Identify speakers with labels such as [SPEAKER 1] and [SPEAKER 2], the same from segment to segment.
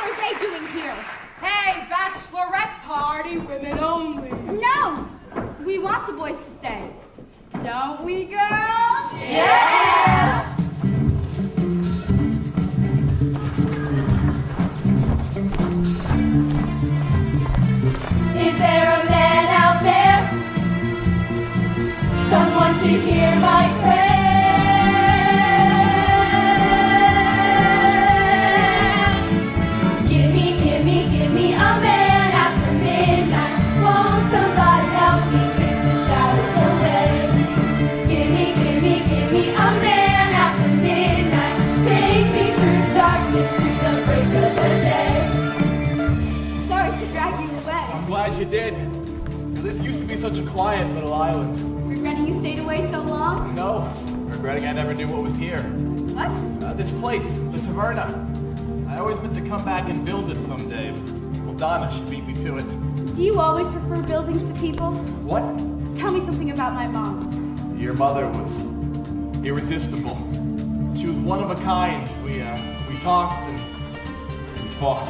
[SPEAKER 1] are they doing here?
[SPEAKER 2] Hey, bachelorette party, women only.
[SPEAKER 1] No! We want the boys to stay. Don't we, girls?
[SPEAKER 2] Yeah!
[SPEAKER 3] Is there a man out there? Someone to hear my prayer? Give me a man after midnight. Won't somebody help me chase the shadows away? Give me a man after midnight. Take me through the darkness to the break of the day.
[SPEAKER 1] Sorry to drag you away.
[SPEAKER 4] I'm glad you did. This used to be such a quiet little island.
[SPEAKER 1] Regretting you stayed away so long?
[SPEAKER 4] No, regretting I never knew what was here.
[SPEAKER 1] What?
[SPEAKER 4] This place, the Taverna. I always meant to come back and build it someday. Well, Donna, she beat me to it.
[SPEAKER 1] Do you always prefer buildings to people?
[SPEAKER 4] What?
[SPEAKER 1] Tell me something about my mom.
[SPEAKER 4] Your mother was irresistible. She was one of a kind. We talked and we fought.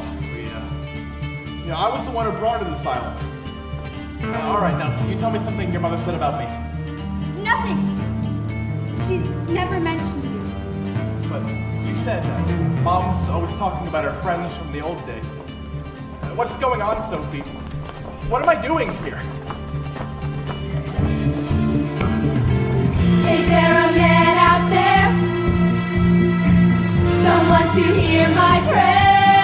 [SPEAKER 4] I was the one who brought her to this island. All right, now, can you tell me something your mother said about me?
[SPEAKER 1] Nothing. She's never mentioned you.
[SPEAKER 4] But you said Mom's always talking about her friends from the old days. What's going on, Sophie? What am I doing here?
[SPEAKER 3] Is there a man out there? Someone to hear my prayer?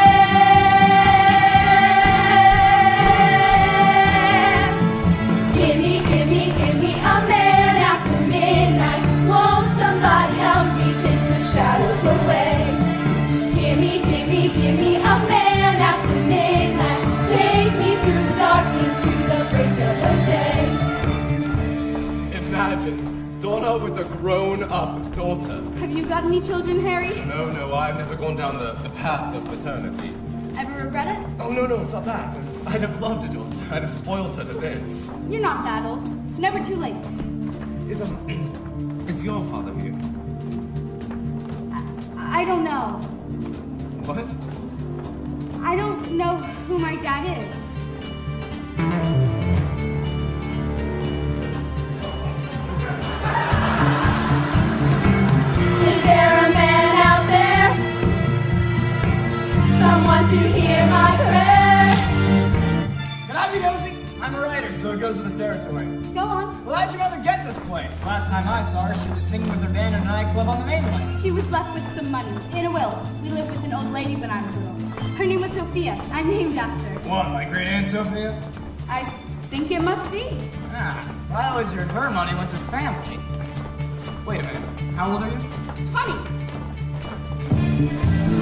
[SPEAKER 3] Give me a man after midnight. Won't somebody help me chase the shadows away? Give me a man after midnight. Take me through the darkness to the break of the day.
[SPEAKER 4] Imagine Donna with a grown-up daughter.
[SPEAKER 1] Have you got any children, Harry?
[SPEAKER 4] No, I've never gone down the path of maternity.
[SPEAKER 1] Ever regret it?
[SPEAKER 4] Oh, no, it's not that. I'd have loved a daughter. I'd have spoiled her to bits.
[SPEAKER 1] You're not that old. It's never too late.
[SPEAKER 4] Is your father here?
[SPEAKER 1] I don't know.
[SPEAKER 4] What?
[SPEAKER 1] I don't know who my dad is.
[SPEAKER 3] Is there a man out there? Someone to hear my prayer?
[SPEAKER 5] Can I be nosy? I'm a writer, so it goes with the territory.
[SPEAKER 1] Go on.
[SPEAKER 5] Well, how'd your mother get this place? Last time I saw her, she was singing with her band in a nightclub on the mainland.
[SPEAKER 1] She was left with some money, in a will. We lived with an old lady when I was little. Her name was Sophia. I'm named after her.
[SPEAKER 5] What, my great Aunt Sophia?
[SPEAKER 1] I think it must be.
[SPEAKER 5] Ah, I always heard her money went to family. Wait a minute, how old are you?
[SPEAKER 1] 20.